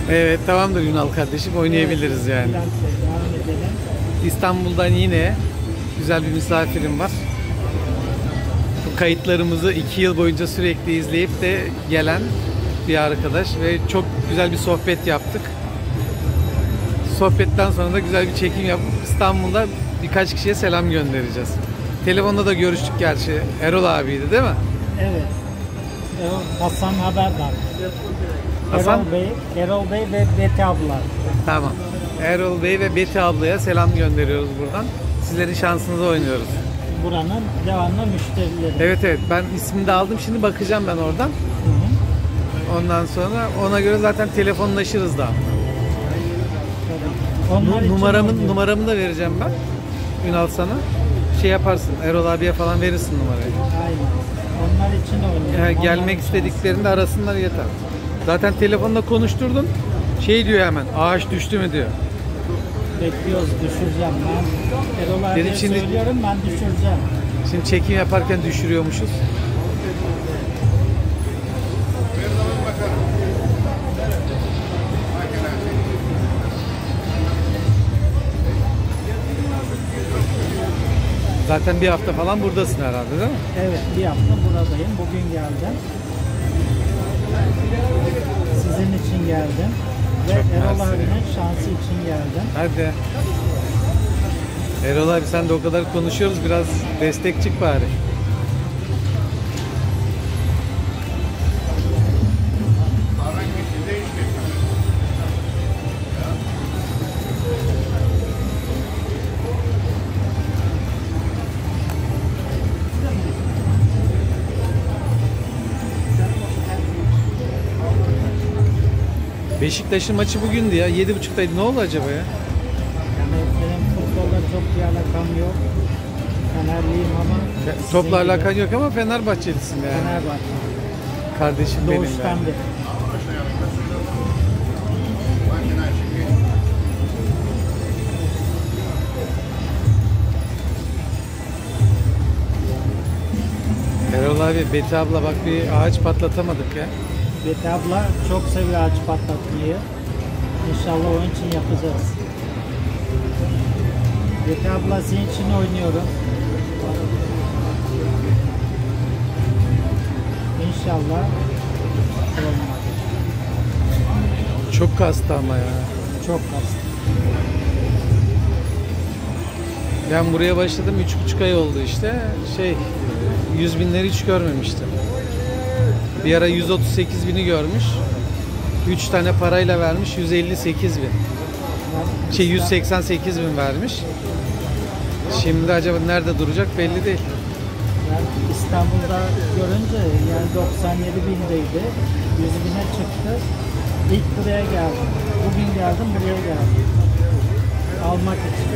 Evet, tamamdır Ünal kardeşim, oynayabiliriz yani. Devam edelim. İstanbul'dan yine güzel bir misafirim var. Bu kayıtlarımızı 2 yıl boyunca sürekli izleyip de gelen bir arkadaş ve çok güzel bir sohbet yaptık. Sohbetten sonra da güzel bir çekim yapıp İstanbul'da birkaç kişiye selam göndereceğiz. Telefonda da görüştük gerçi. Erol abiydi değil mi? Evet. Hasan Haberdar. Hasan? Erol Bey ve Beti abla. Tamam. Erol Bey ve Beti ablaya selam gönderiyoruz buradan. Sizlerin şansınıza oynuyoruz. Buranın devamlı müşterileri. Evet evet, ben ismini de aldım, şimdi bakacağım ben oradan. Hı hı. Ondan sonra ona göre zaten telefonlaşırız daha. Onlar için oynuyoruz. Numaramı da vereceğim ben. Ünal sana. Şey yaparsın, Erol abiye falan verirsin numarayı. Aynen. Onlar için oynuyoruz. Yani Onlar gelmek için. istediklerinde arasınlar yeter. Zaten telefonda konuşturdum. Şey diyor hemen, ağaç düştü mü diyor. Bekliyoruz, düşüreceğim. Ben Erol abiye Dedim şimdi- söylüyorum, ben düşüreceğim. Şimdi çekim yaparken düşürüyormuşuz. Zaten bir hafta falan buradasın herhalde değil mi? Evet, bir hafta buradayım. Bugün geldim. Sizin için geldim. Ve Çok Erol mersi. abinin şansı için geldim. Hadi. Erol abi, sen de o kadar konuşuyoruz, biraz destek çık bari. Beşiktaş'ın maçı bugündü ya. 7.30'daydı. Ne oldu acaba ya? Yani benim futbolla çok bir alakam yok. Fenerliyim ama sizin Topla gibi alakan yok ama Fenerbahçelisin yani. Fenerbahçe. Kardeşim benim Doğuştan yani. beri. Erol abi, Beti abla bak, bir ağaç patlatamadık ya. Beti abla çok seviyor ağaç patlatmayı. İnşallah onun için yapacağız. Beti abla senin için oynuyorum. İnşallah olmaz. Çok kastı ama ya. Çok hasta. Ben buraya başladım 3,5 ay oldu işte. 100 binleri hiç görmemiştim. Bir ara 138 bini görmüş. 3 tane parayla vermiş 158 bin. 188 bin vermiş. Şimdi acaba nerede duracak belli değil. Ben İstanbul'da görünce yani 97 bindeydi. 100 bine çıktı. İlk buraya geldim. Bugün geldim, buraya geldim. Almak için.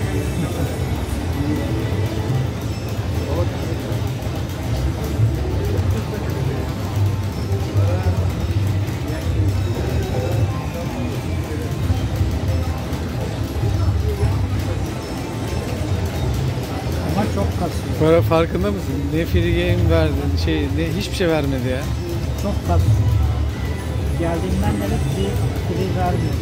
Ama çok kasıyor. Para farkında mısın? Ne free game verdin, hiçbir şey vermedi ya. Çok kasıyor. Geldiğimden beri free vermiyor.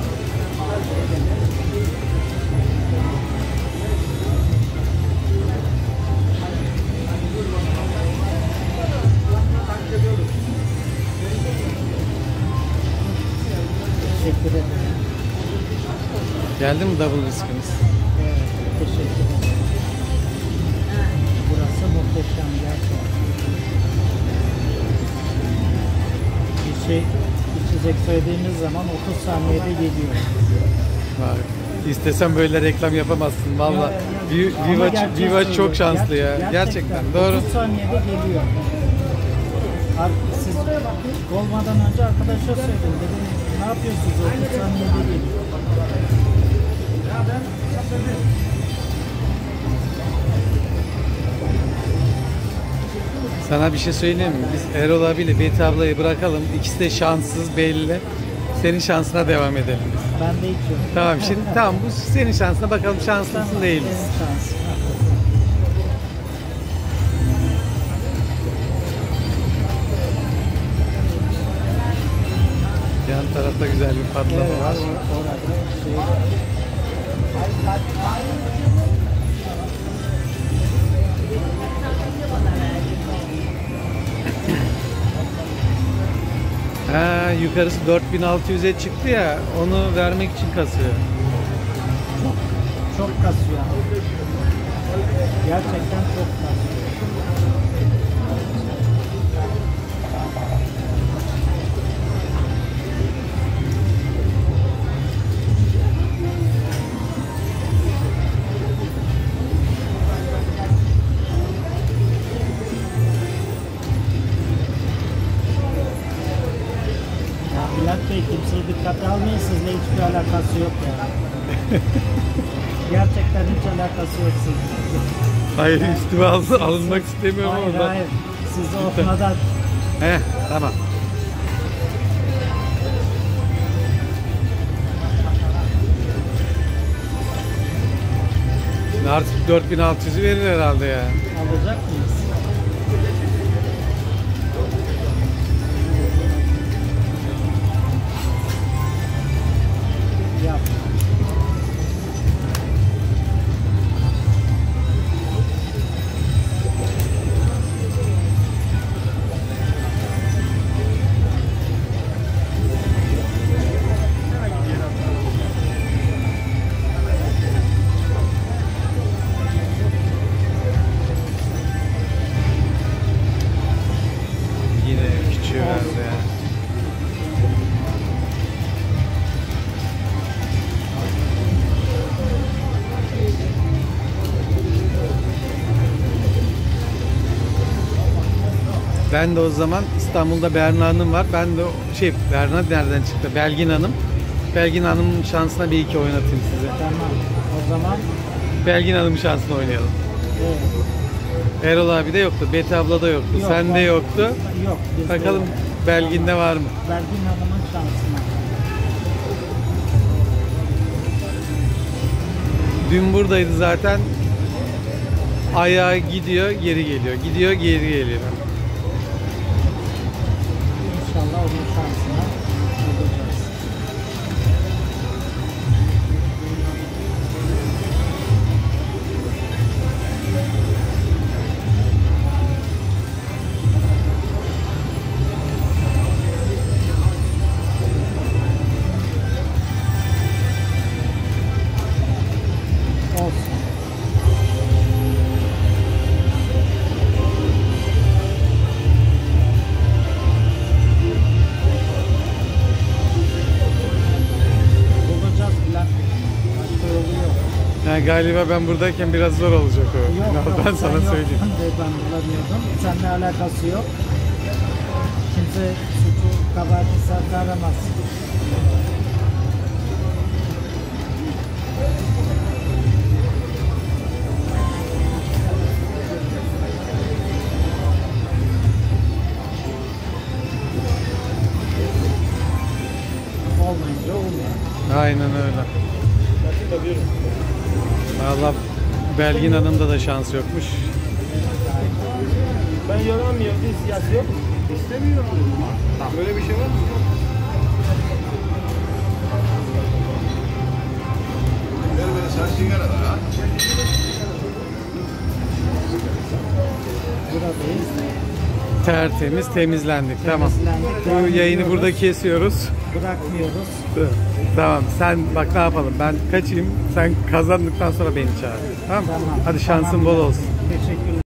Teşekkür ederim. Geldi mi double riskimiz? Evet, teşekkür ederim. Burası muhteşem gerçekten. Bir şey içecek söylediğimiz zaman 30 saniyede geliyor. Bak, istesem böyle reklam yapamazsın valla. Ama gerçek Viva çok söylüyorum. şanslı ya. Gerçekten doğru. 30 saniyede geliyor. Siz olmadan önce arkadaşa söyledim. Dedim ne yapıyorsunuz? 30 saniyede geliyor. Sana bir şey söyleyeyim mi? Biz Erol abiyle Beti ablayı bırakalım. İkisi de şanssız belli. Senin şansına devam edelim. Ben de içiyorum. Tamam şimdi tamam, bu senin şansına, bakalım şanslı mısın Tamam, değil benim misin? şansım. Yan taraf tarafta güzel bir patlama Evet, var. orada şey. Ha, yukarısı 4600'e çıktı ya, onu vermek için kasıyor. Çok kasıyor. Gerçekten çok kasıyor. Ya Bülent Bey, kimseyi dikkate almayın, sizle hiçbir alakası yok yani. Gerçekten hiç alakası yok sizinle. Hayır, üstüme alınmak istemiyorum Hayır ama. hayır, sizi okumadan He, tamam. Artık 4600'ü verir herhalde ya. alacak mıyız? Yap. Yine küçüğü verdi ya. Ben de o zaman İstanbul'da Berna Hanım var. Ben de Berna nereden çıktı? Belgin Hanım. Belgin Hanım'ın şansına bir iki oynatayım size. Tamam. O zaman Belgin Hanım'ın şansına oynayalım. evet. Erol abi de yoktu. Beti abla da yoktu. Yok, Sen de yoktu. Yok. bizde Bakalım yok. Belgin'de var mı? Belgin Hanım'ın şansına. Dün buradaydı zaten. Ayağı gidiyor, geri geliyor. Gidiyor, geri geliyor. İnşallah onun şansına olacağız. Olsun. Bulacağız Bülent Bey. Başka yolu yok. Yani galiba ben buradayken biraz zor olacak o. Ben sen sana söyleyeyim. yoktun diye ben bulamıyordum. Seninle alakası yok. Kimse suçu kabahati sende aramaz. Olmayınca olmuyor. Aynen öyle. Valla Belgin Hanım'da da şans yokmuş. Ben yoramıyorum, bir siyasi yok. İstemiyorum. Böyle bir şey var mı? Buradayız. Tertemiz temizlendik. Tamam. Temizlendik, Bu yayını bırakmıyoruz. burada kesiyoruz. Bırakmıyoruz. Tamam. Sen bak ne yapalım. Ben kaçayım. Sen kazandıktan sonra beni çağır. Tamam mı? Tamam. Hadi şansın Tamam. bol olsun. Teşekkürler.